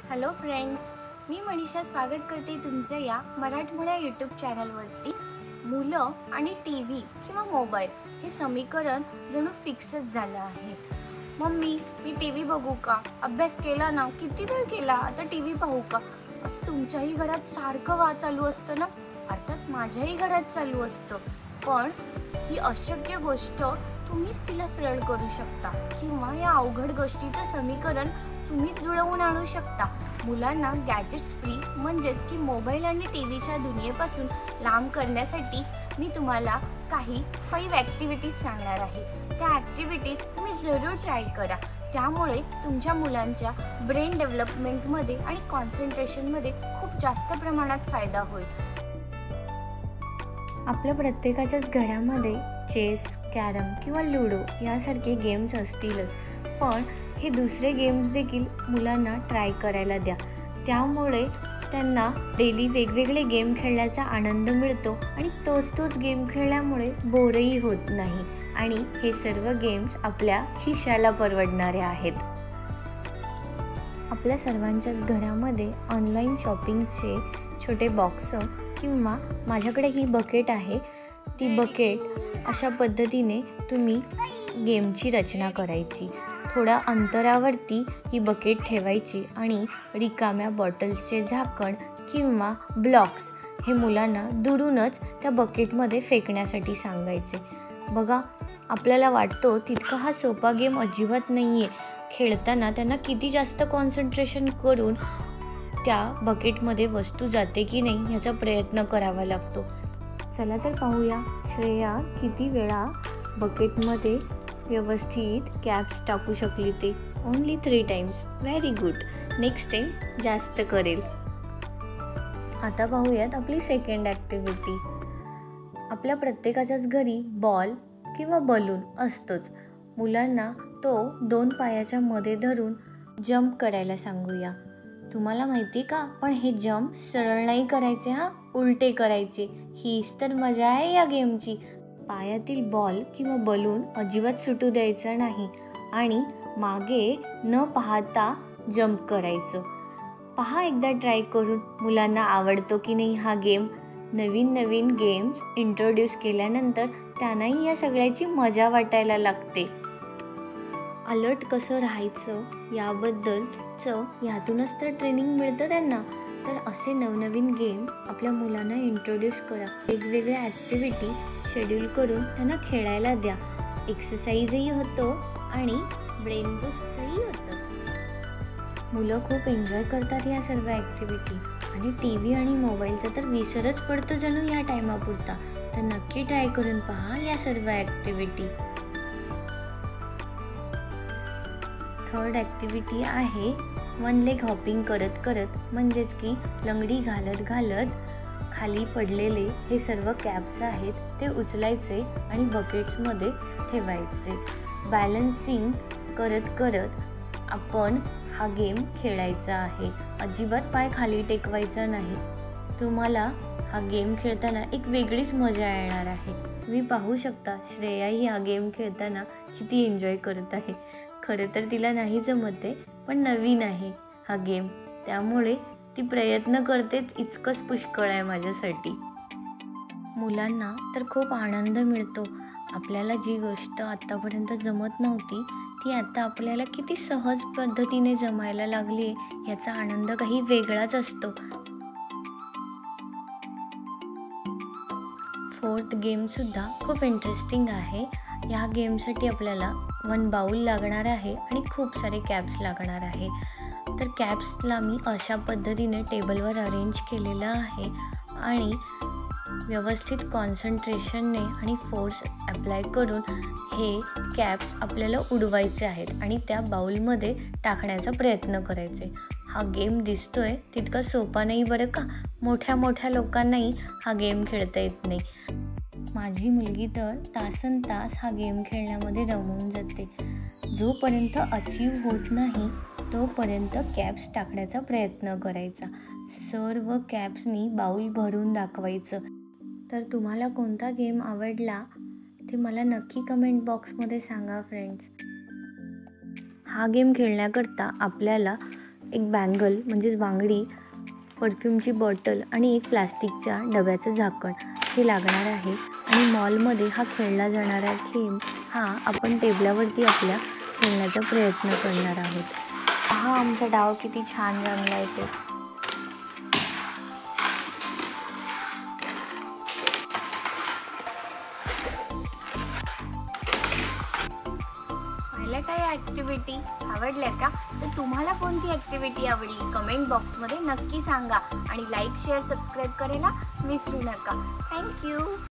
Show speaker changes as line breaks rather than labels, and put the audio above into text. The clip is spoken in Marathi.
हॅलो फ्रेंड्स, मी मनीषा स्वागत करते तुमचं या मराठमोळ्या यूट्यूब चॅनलवरती. मुलं आणि टी व्ही किंवा मोबाईल हे समीकरण जणू फिक्सच झालं आहे. मम्मी, मी टी व्ही बघू का? अभ्यास केला ना, किती वेळ केला, आता टी व्ही पाहू का? असं तुमच्याही घरात सारखं चालू असतं ना? अर्थात माझ्याही घरात चालू असतं. पण ही अशक्य गोष्ट तुम्हीच तिला सरळ करू शकता किंवा या अवघड गोष्टीचं समीकरण तुम्हीच जुळवून आणू शकता. मुलांना गॅजेट्स फ्री म्हणजेच की मोबाईल आणि टी व्हीच्या दुनियेपासून लांब करण्यासाठी मी तुम्हाला काही 5 ॲक्टिव्हिटीज सांगणार आहे. त्या ॲक्टिव्हिटीज तुम्ही जरूर ट्राय करा. त्यामुळे तुमच्या मुलांच्या ब्रेन डेव्हलपमेंटमध्ये आणि कॉन्सन्ट्रेशनमध्ये खूप जास्त प्रमाणात फायदा होईल. आपल्या प्रत्येकाच्याच घरामध्ये चेस, कॅरम किंवा लुडो यासारखे गेम्स असतीलच, पण हे दुसरे गेम्स देखील मुलांना ट्राय करायला द्या. त्यामुळे त्यांना डेली वेगवेगळे गेम खेळण्याचा आनंद मिळतो आणि तोच गेम खेळल्यामुळे बोरही होत नाही आणि हे सर्व गेम्स आपल्या खिशाला परवडणारे आहेत. आपल्या सर्वांच्याच घरामध्ये ऑनलाईन शॉपिंगचे छोटे बॉक्स किंवा माझ्याकडे ही बकेट आहे, ती बकेट अशा पद्धतीने तुम्ही गेमची रचना करायची. थोड्या अंतरावरती ही बकेट ठेवायची आणि रिकाम्या बॉटल्सचे झाकण किंवा ब्लॉक्स हे मुलांना दुरूनच त्या बकेटमध्ये फेकण्यासाठी सांगायचे. बघा, आपल्याला वाटतो तितका हा सोपा गेम अजिबात नाही आहे. खेळताना त्यांना किती जास्त कॉन्सन्ट्रेशन करून त्या बकेटमध्ये वस्तू जाते की नाही ह्याचा प्रयत्न करावा लागतो. चला तर पाहूया श्रेया किती वेळा बकेटमध्ये व्यवस्थित कॅप्स टाकू शकली ते. Only 3 times. Very good. Next time जास्त करेल. आता पाहूयात आपली सेकंड ॲक्टिव्हिटी. आपल्या प्रत्येकाच्याच घरी बॉल किंवा बलून असतोच. मुलांना तो 2 पायाच्या मध्ये धरून जंप करायला सांगूया. तुम्हाला माहिती का, पण हे जंप सरळ नाही करायचे हां, उलटे करायचे. हीच तर मजा आहे या गेमची. पायातील बॉल किंवा बलून अजिबात सुटू द्यायचा नाही आणि मागे न पाहता जंप करायचं. पहा एकदा ट्राय करून मुलांना आवडतो की नाही हा गेम. नवीन गेम्स इंट्रोड्यूस केल्यानंतर त्यांनाही या सगळ्याची मजा वाटायला लागते. अलर्ट कसं राहायचं याबद्दलचं ह्यातूनच तर ट्रेनिंग मिळतं त्यांना. तर असे नवनवीन गेम आपल्या मुलांना इंट्रोड्यूस करा. वेगवेगळ्या ॲक्टिव्हिटी शेड्यूल करून त्यांना खेळायला द्या. एक्सरसाइजही होतो आणि ब्रेन बूस्टही होतं. मुलं खूप एन्जॉय करतात या सर्व ॲक्टिव्हिटी आणि टी व्ही आणि मोबाईलचा तर विसरच पडतो जणू या टायमापुरता. तर नक्की ट्राय करून पहा या सर्व ॲक्टिव्हिटी. थर्ड ॲक्टिव्हिटी आहे 1 लेग हॉपिंग करत करत, म्हणजेच की लंगडी घालत घालत खाली पडलेले हे सर्व कॅप्स आहेत ते उचलायचे आणि बकेट्समध्ये ठेवायचे. बॅलन्सिंग करत करत आपण हा गेम खेळायचा आहे. अजिबात पाय खाली टेकवायचा नाही. तुम्हाला हा गेम खेळताना एक वेगळीच मजा येणार आहे. तुम्ही पाहू शकता श्रेयाही हा गेम खेळताना किती एन्जॉय करत आहे. खरं तर तिला नाही जमत आहे, पण नवीन आहे हा गेम, त्यामुळे ती प्रयत्न करतेच इतकंच पुष्कळ आहे माझ्यासाठी. मुलांना तर खूप आनंद मिळतो. आपल्याला जी गोष्ट आत्तापर्यंत जमत नव्हती ती आता आपल्याला किती सहज पद्धतीने जमायला लागली आहे याचा आनंद काही वेगळाच असतो. 4th गेमसुद्धा खूप इंटरेस्टिंग आहे. या गेमसाठी आपल्याला 1 बाउल लागणार आहे आणि खूप सारे कॅप्स लागणार आहे. तर कॅप्सला मी अशा पद्धतीने टेबलवर अरेंज केलेलं आहे आणि व्यवस्थित कॉन्सन्ट्रेशनने आणि फोर्स अप्लाय करून हे कॅप्स आपल्याला उडवायचे आहेत आणि त्या बाउलमध्ये टाकण्याचा प्रयत्न करायचे. हा गेम दिसतोय तितका सोपा नाही बरं का. मोठ्या लोकांनाही हा गेम खेळता येत नाही. माझी मुलगी तर तासनतास हा गेम खेळण्यामध्ये रमून जाते. जोपर्यंत अचीव होत नाही तोपर्यंत कॅप्स टाकण्याचा प्रयत्न करायचा. सर्व कॅप्सनी बाउल भरून दाखवायचं. तर तुम्हाला कोणता गेम आवडला ते मला नक्की कमेंट बॉक्समध्ये सांगा फ्रेंड्स. हा गेम खेळण्याकरता आपल्याला एक बँगल म्हणजेच बांगडी, परफ्यूमची बॉटल आणि एक प्लास्टिकच्या डब्याचं झाकण हे लागणार आहे. आणि मॉलमध्ये हा खेळला जाणारा गेम हा आपण टेबलावरती आपल्या खेळण्याचा प्रयत्न करणार आहोत. हा आमचा डाव किती छान रंगला आहे ते. पाहिलं काय ॲक्टिव्हिटी आवडल्या का? तर तुम्हाला कोणती ॲक्टिव्हिटी आवडली कमेंट बॉक्समध्ये नक्की सांगा आणि लाईक शेअर सबस्क्राईब करायला विसरू नका. थँक्यू.